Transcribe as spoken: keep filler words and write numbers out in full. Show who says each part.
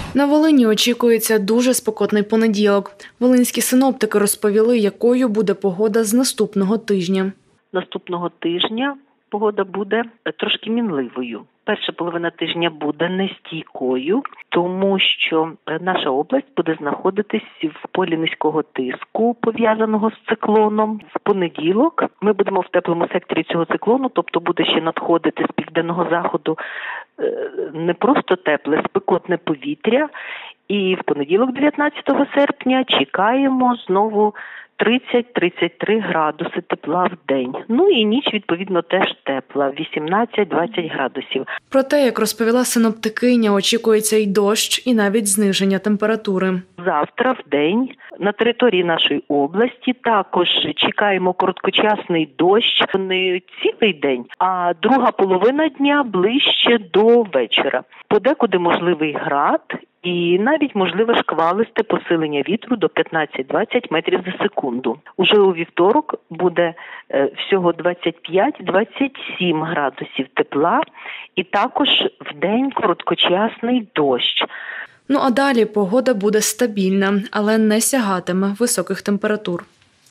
Speaker 1: На Волині очікується дуже спекотний понеділок. Волинські синоптики розповіли, якою буде погода з наступного тижня.
Speaker 2: Наступного тижня погода буде трошки мінливою. Перша половина тижня буде нестійкою, тому що наша область буде знаходитись в полі низького тиску, пов'язаного з циклоном. В понеділок ми будемо в теплому секторі цього циклону, тобто буде ще надходити з південного заходу не просто тепле, спекотне повітря. І в понеділок, дев'ятнадцятого серпня, чекаємо знову тридцять - тридцять три градуси тепла в день. Ну і ніч, відповідно, теж тепла – вісімнадцять - двадцять градусів.
Speaker 1: Проте, як розповіла синоптикиня, очікується й дощ, і навіть зниження температури.
Speaker 2: Завтра в день на території нашої області також чекаємо короткочасний дощ, не цілий день, а друга половина дня ближче до вечора. Подекуди можливий град і навіть можливе шквалисте посилення вітру до п'ятнадцять - двадцять метрів за секунду. Уже у вівторок буде е, всього двадцять п'ять - двадцять сім градусів тепла і також вдень короткочасний дощ.
Speaker 1: Ну а далі погода буде стабільна, але не сягатиме високих температур.